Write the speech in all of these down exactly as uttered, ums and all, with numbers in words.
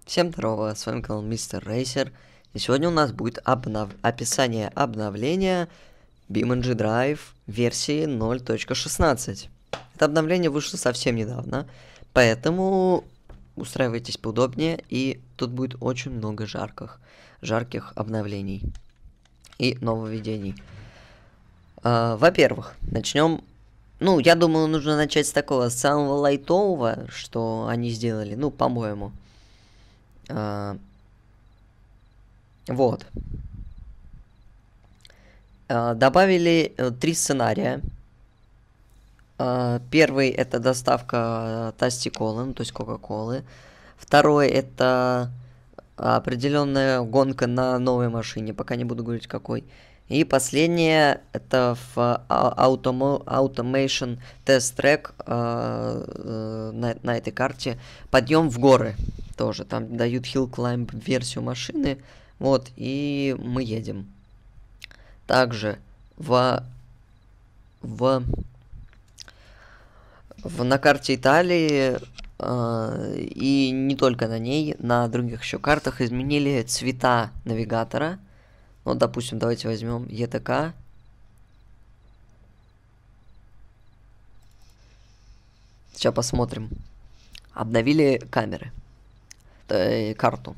Всем здорово, с вами канал Мистер Рейсер, и сегодня у нас будет обнов... описание обновления BeamNG Drive версии ноль точка шестнадцать. Это обновление вышло совсем недавно, поэтому устраивайтесь поудобнее, и тут будет очень много жарких, жарких обновлений и нововведений. А, во-первых, начнем. Ну, я думаю, нужно начать с такого самого лайтового, что они сделали, ну, по-моему. А, вот. А, добавили э, три сценария. А, первый это доставка Тасти Колы, ну, то есть Кока-Колы. Второй это определенная гонка на новой машине, пока не буду говорить какой. И последнее это в Automo Automation Test Track э, на, на этой карте подъем в горы тоже. Там дают Hill Climb версию машины. Вот, и мы едем. Также в, в, в на карте Италии э, и не только на ней, на других еще картах изменили цвета навигатора. Вот, допустим, давайте возьмем и ти кей. Сейчас посмотрим. Обновили камеры. Э, карту.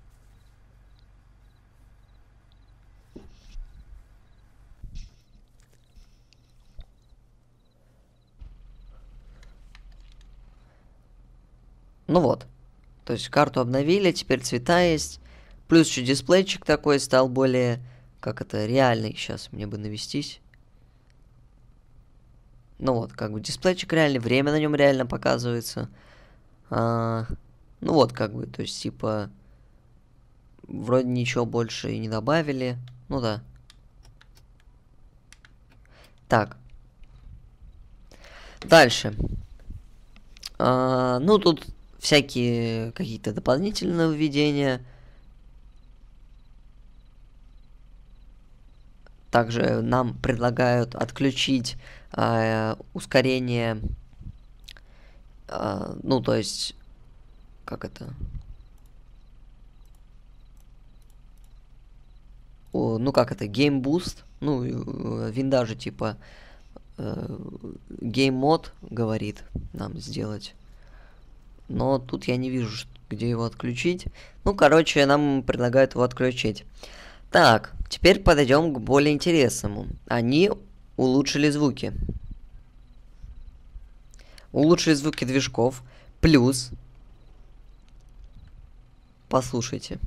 Ну вот. То есть карту обновили, теперь цвета есть. Плюс еще дисплейчик такой стал более, как это, реальный. Сейчас мне бы навестись. Ну вот, как бы дисплейчик реальный, время на нем реально показывается. А, ну вот, как бы, то есть, типа, вроде ничего больше и не добавили. Ну да. Так. Дальше. А, ну, тут всякие какие-то дополнительные введения. Также нам предлагают отключить э, ускорение, э, ну, то есть, как это? О, ну, как это? Game Boost. Ну, э, винда же, типа, э, Game Mode говорит нам сделать. Но тут я не вижу, где его отключить. Ну, короче, нам предлагают его отключить. Так, теперь подойдем к более интересному. Они улучшили звуки. Улучшили звуки движков. Плюс. Послушайте.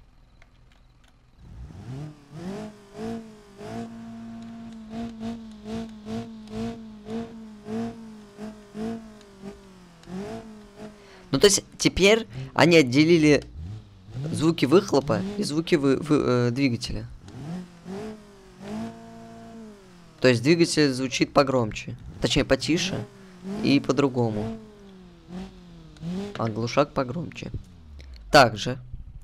Ну, то есть, теперь они отделили звуки выхлопа и звуки вы, вы, э, двигателя. То есть двигатель звучит погромче. Точнее, потише и по-другому. А глушак погромче. Также,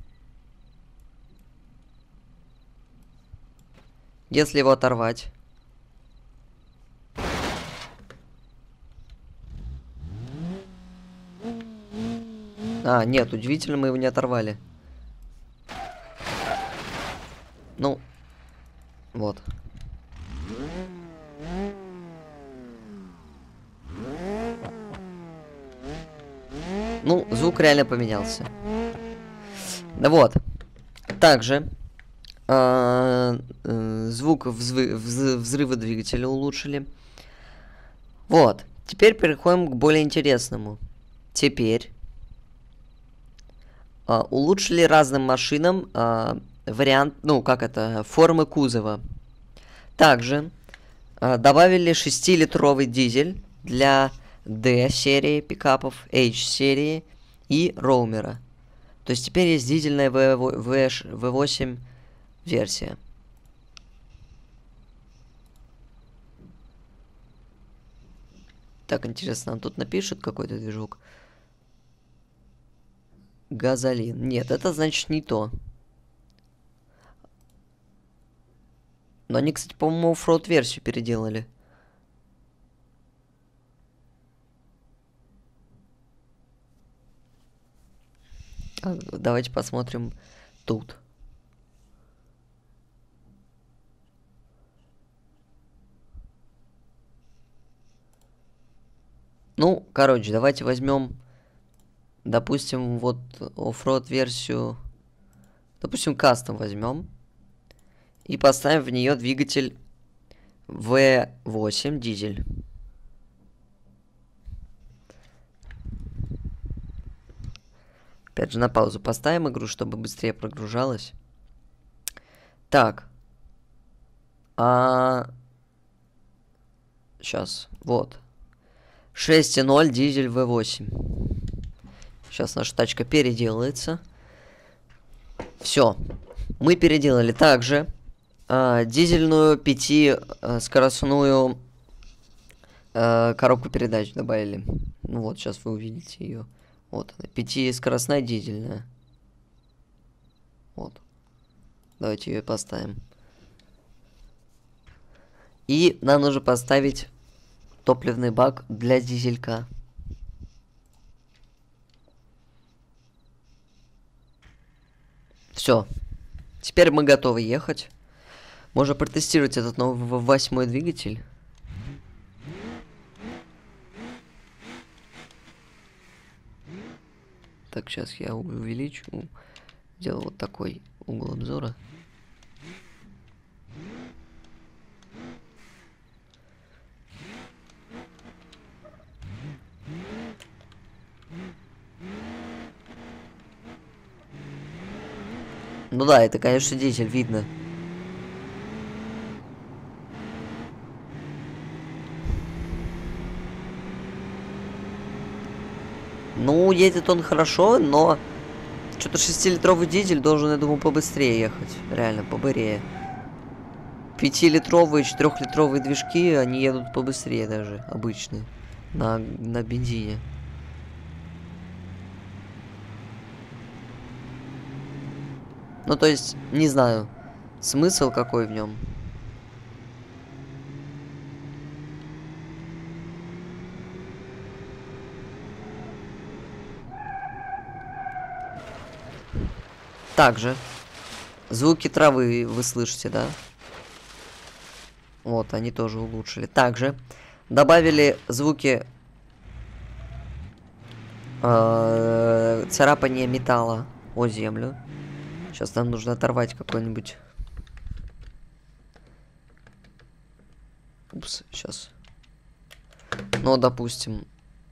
если его оторвать. А, нет, удивительно, мы его не оторвали. Ну, вот. Ну, звук реально поменялся. Да вот. Также э, э, звук взры вз взрыва двигателя улучшили. Вот. Теперь переходим к более интересному. Теперь э, улучшили разным машинам э, вариант, ну, как это, формы кузова. Также э, добавили шестилитровый дизель для D-серии пикапов, H-серии и роумера. То есть теперь есть дизельная ви восемь версия. Так, интересно, нам тут напишут какой-то движок? Газолин. Нет, это значит не то. Но они, кстати, по-моему, оффроуд версию переделали. А, давайте посмотрим тут. Ну, короче, давайте возьмем, допустим, вот оффроад версию, допустим, кастом возьмем и поставим в нее двигатель вэ восемь дизель. Опять же, на паузу поставим игру, чтобы быстрее прогружалась. Так. А... Сейчас, вот. шесть и ноль дизель вэ восемь. Сейчас наша тачка переделается. Все. Мы переделали также э, дизельную пятискоростную э, коробку передач добавили. Ну вот, сейчас вы увидите ее. Вот она, пятискоростная дизельная. Вот. Давайте ее поставим. И нам нужно поставить топливный бак для дизелька. Все. Теперь мы готовы ехать. Можно протестировать этот новый восьмой двигатель. Так, сейчас я увеличу. Сделаю вот такой угол обзора. Ну да, это, конечно, дизель, видно. Ну, едет он хорошо, но что-то шестилитровый дизель должен, я думаю, побыстрее ехать. Реально, побырее. пятилитровые, четырехлитровые движки, они едут побыстрее даже, обычные. На, на бензине. Ну, то есть, не знаю, смысл какой в нем. Также, звуки травы вы слышите, да? Вот, они тоже улучшили. Также, добавили звуки э, царапания металла о землю. Сейчас нам нужно оторвать какой-нибудь... Упс, сейчас. Ну, допустим.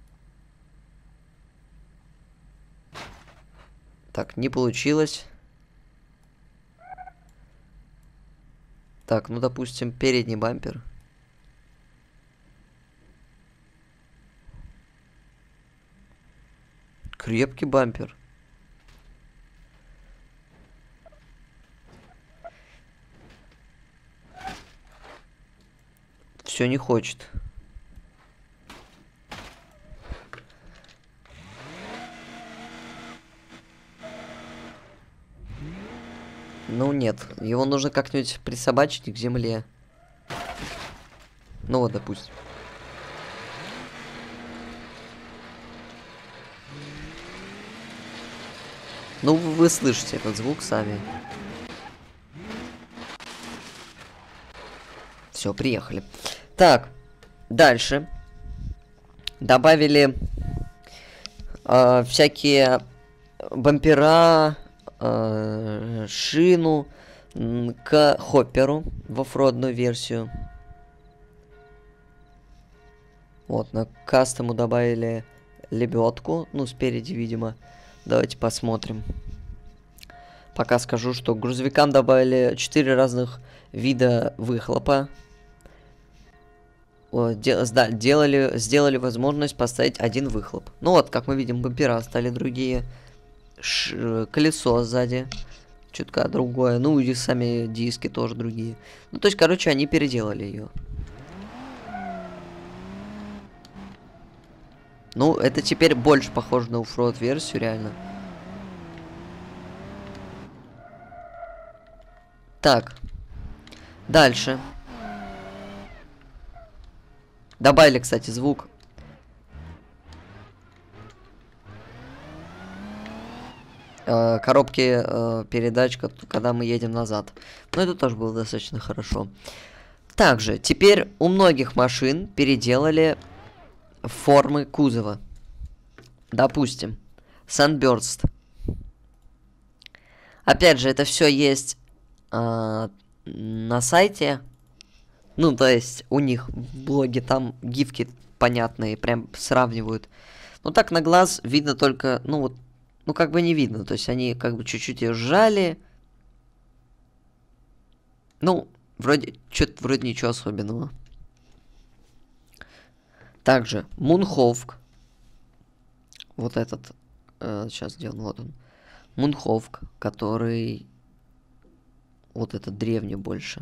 Так, не получилось. Так, ну, допустим, передний бампер. Крепкий бампер. Все не хочет. Ну нет, его нужно как-нибудь присобачить к земле. Ну вот, допустим. Ну, вы слышите этот звук сами. Все, приехали. Так, дальше. Добавили э, всякие бампера, э, шину к хопперу в оффродную версию. Вот, на кастому добавили лебедку. Ну, спереди, видимо. Давайте посмотрим. Пока скажу, что к грузовикам добавили четыре разных вида выхлопа. Делали, сделали возможность поставить один выхлоп. Ну вот, как мы видим, бампера стали другие. Ш колесо сзади чутка другое. Ну и сами диски тоже другие. Ну, то есть, короче, они переделали ее. Ну, это теперь больше похоже на оффроад версию, реально. Так. Дальше. Добавили, кстати, звук. э, коробки э, передач, когда мы едем назад. Но это тоже было достаточно хорошо. Также, теперь у многих машин переделали формы кузова. Допустим, Sunburst. Опять же, это все есть э, на сайте. Ну, то есть, у них в блоге там гифки понятные, прям сравнивают. Но так на глаз видно только, ну вот, ну как бы не видно. То есть, они как бы чуть-чуть ее сжали. Ну, вроде, что-то вроде ничего особенного. Также, Мунховк. Вот этот, э, сейчас где он, вот он. Мунховк, который, вот этот древний больше.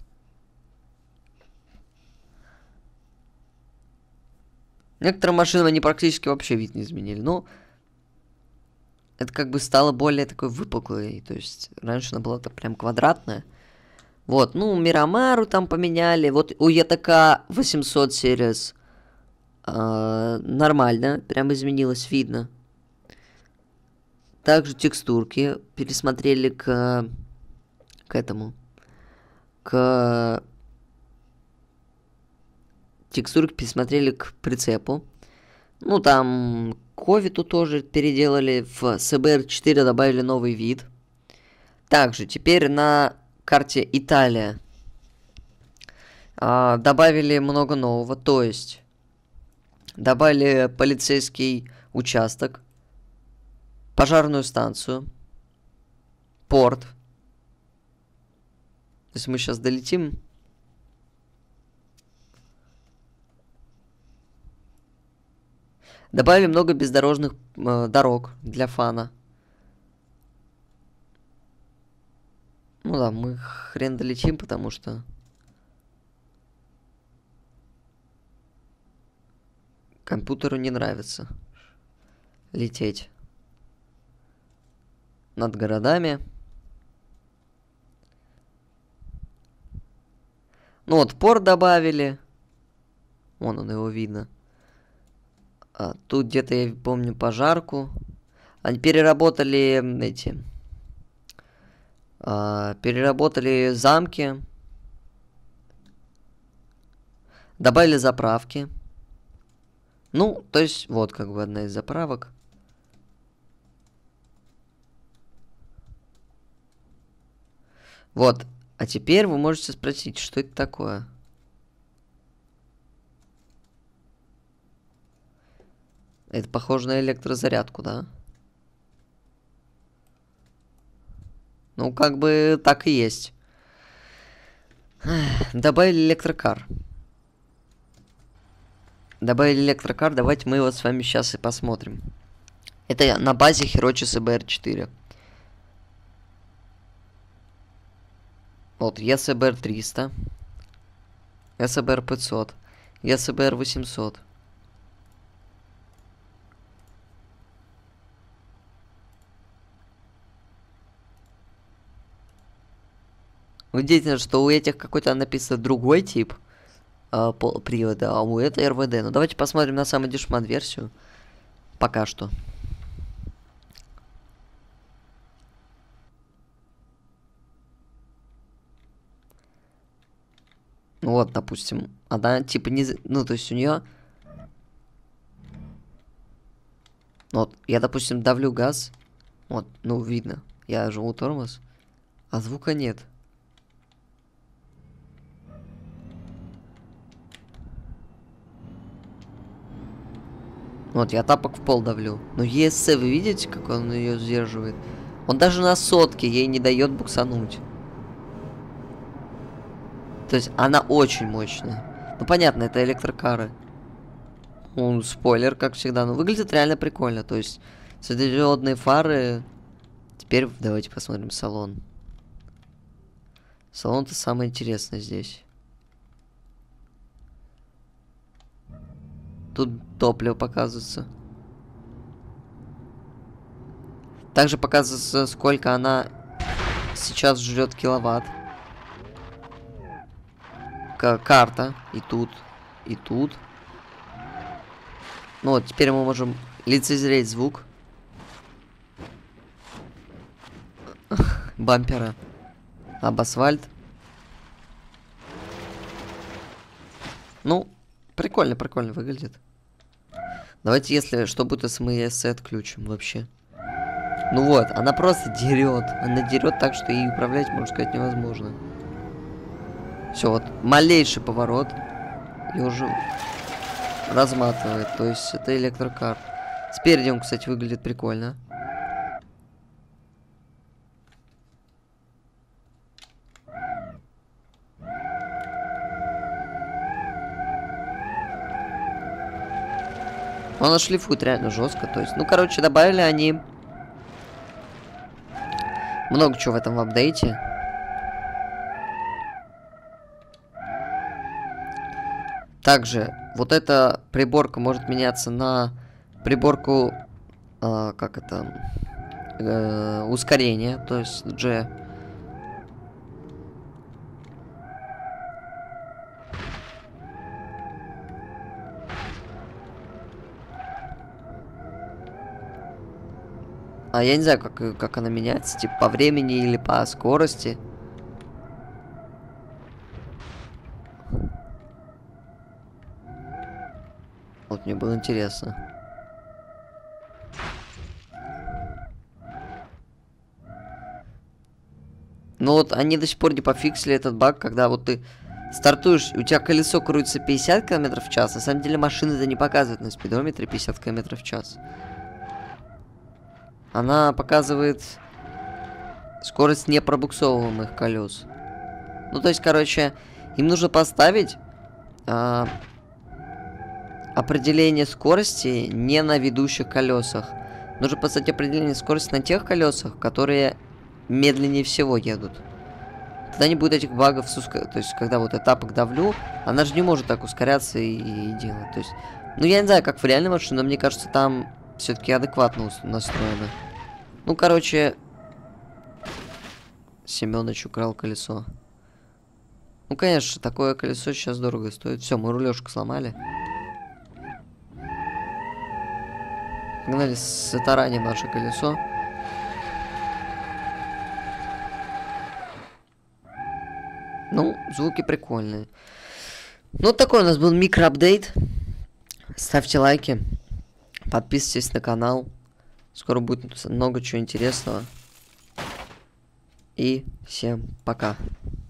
Некоторые машины они практически вообще вид не изменили. Но это как бы стало более такой выпуклой. То есть раньше она была так прям квадратная. Вот, ну, Мирамару там поменяли. Вот у ЕТК восемьсот Series э, нормально. Прям изменилось, видно. Также текстурки пересмотрели к, к этому. К... Текстурки пересмотрели к прицепу. Ну, там Ковиту тоже переделали. В эс бэ эр четыре добавили новый вид. Также теперь на карте Италия а, добавили много нового. То есть добавили полицейский участок, пожарную станцию, порт. Если мы сейчас долетим... Добавили много бездорожных э, дорог для фана. Ну да, мы хрен долетим, потому что... Компьютеру не нравится лететь над городами. Ну вот, порт добавили. Вон он, его видно. А, тут где-то, я помню, пожарку. Они переработали эти... А, переработали замки. Добавили заправки. Ну, то есть, вот как бы одна из заправок. Вот. А теперь вы можете спросить, что это такое? Это похоже на электрозарядку, да? Ну, как бы так и есть. Добавили электрокар. Добавили электрокар. Давайте мы его с вами сейчас и посмотрим. Это на базе Hirochi эс бэ эр четыре. Вот, эс бэ эр триста. эс бэ эр пятьсот. эс бэ эр восемьсот. Удивительно, что у этих какой-то написано другой тип э, привода, а у этого эр вэ дэ. Ну давайте посмотрим на самую дешман версию. Пока что. Ну вот, допустим, она типа не... Ну, то есть у нее... Вот, я, допустим, давлю газ. Вот, ну, видно. Я жму тормоз. А звука нет. Вот, я тапок в пол давлю. Но и эс си, вы видите, как он ее сдерживает? Он даже на сотке ей не дает буксануть. То есть она очень мощная. Ну понятно, это электрокары. Ну, спойлер, как всегда. Но выглядит реально прикольно. То есть светодиодные фары. Теперь давайте посмотрим салон. Салон-то самое интересное здесь. Тут топливо показывается. Также показывается, сколько она сейчас жрет киловатт. К карта. И тут, и тут. Ну вот, теперь мы можем лицезреть звук. бампера об асфальт. Ну, прикольно, прикольно выглядит. Давайте, если что будет эс эм эс, отключим вообще. Ну вот, она просто дерет. Она дерет так, что и управлять, можно сказать, невозможно. Все, вот, малейший поворот. И уже разматывает. То есть это электрокар. Спереди он, кстати, выглядит прикольно. Он шлифует реально жестко. То есть, ну, короче, добавили они много чего в этом апдейте. Также вот эта приборка может меняться на приборку, э, как это, э, ускорения, то есть G. А я не знаю, как, как она меняется, типа по времени или по скорости. Вот мне было интересно. Но вот они до сих пор не пофиксили этот баг, когда вот ты стартуешь, у тебя колесо крутится пятьдесят километров в час. На самом деле машина это не показывает на спидометре пятьдесят километров в час. Она показывает скорость непробуксовываемых колес. Ну, то есть, короче, им нужно поставить а, определение скорости не на ведущих колесах. Нужно поставить определение скорости на тех колесах, которые медленнее всего едут. Тогда не будет этих багов. То есть, когда вот я тапок давлю, она же не может так ускоряться и, и делать. То есть, ну, я не знаю, как в реальной машине, но мне кажется, там все-таки адекватно настроено. Ну, короче, Семёныч украл колесо. Ну, конечно, такое колесо сейчас дорого стоит. Все, мы рулежку сломали. Погнали, затараним наше колесо. Ну, звуки прикольные. Ну, такой у нас был микроапдейт. Ставьте лайки. Подписывайтесь на канал. Скоро будет много чего интересного. И всем пока.